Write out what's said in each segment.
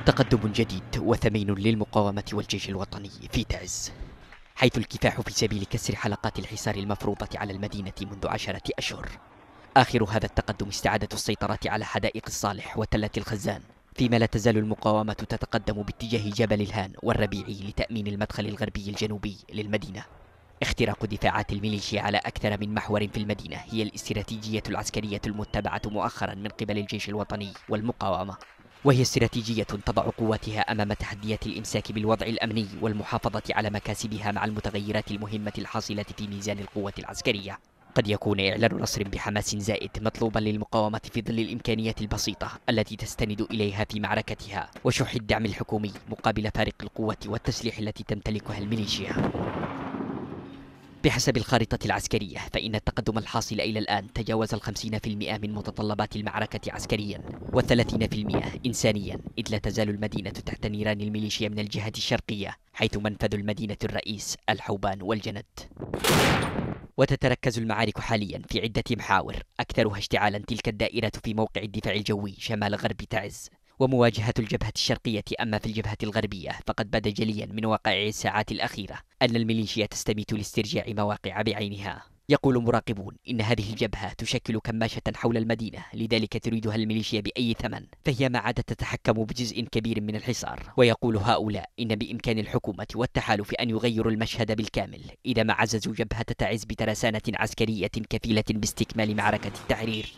تقدم جديد وثمين للمقاومة والجيش الوطني في تعز، حيث الكفاح في سبيل كسر حلقات الحصار المفروضة على المدينة منذ 10 أشهر. آخر هذا التقدم استعادة السيطرة على حدائق الصالح وتلة الخزان، فيما لا تزال المقاومة تتقدم باتجاه جبل الهان والربيعي لتأمين المدخل الغربي الجنوبي للمدينة. اختراق دفاعات الميليشيا على أكثر من محور في المدينة هي الاستراتيجية العسكرية المتبعة مؤخرا من قبل الجيش الوطني والمقاومة، وهي استراتيجية تضع قواتها أمام تحديات الإمساك بالوضع الأمني والمحافظة على مكاسبها مع المتغيرات المهمة الحاصلة في ميزان القوة العسكرية. قد يكون إعلان نصر بحماس زائد مطلوبا للمقاومة في ظل الإمكانيات البسيطة التي تستند إليها في معركتها، وشح الدعم الحكومي مقابل فارق القوة والتسليح التي تمتلكها الميليشيا. بحسب الخارطة العسكرية، فإن التقدم الحاصل إلى الآن تجاوز 50% من متطلبات المعركة عسكريا، و30% إنسانيا، إذ لا تزال المدينة تحت نيران الميليشيا من الجهة الشرقية، حيث منفذ المدينة الرئيس الحوبان والجند. وتتركز المعارك حاليا في عدة محاور، أكثرها اشتعالا تلك الدائرة في موقع الدفاع الجوي شمال غرب تعز، ومواجهة الجبهة الشرقية. أما في الجبهة الغربية فقد بدا جليا من وقائع الساعات الأخيرة أن الميليشيا تستميت لاسترجاع مواقع بعينها. يقول مراقبون إن هذه الجبهة تشكل كماشة حول المدينة، لذلك تريدها الميليشيا بأي ثمن، فهي ما عادت تتحكم بجزء كبير من الحصار. ويقول هؤلاء إن بإمكان الحكومة والتحالف أن يغيروا المشهد بالكامل إذا ما عززوا جبهة تعز بترسانة عسكرية كفيلة باستكمال معركة التحرير.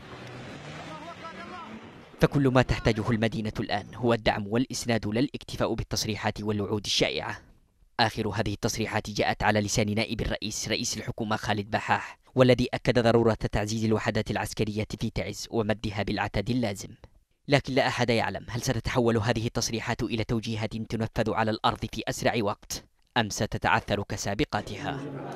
فكل ما تحتاجه المدينة الآن هو الدعم والإسناد، لا الاكتفاء بالتصريحات والوعود الشائعة. آخر هذه التصريحات جاءت على لسان نائب الرئيس رئيس الحكومة خالد بحاح، والذي أكد ضرورة تعزيز الوحدات العسكرية في تعز ومدها بالعتاد اللازم. لكن لا أحد يعلم هل ستتحول هذه التصريحات إلى توجيهات تنفذ على الأرض في أسرع وقت، أم ستتعثر كسابقاتها.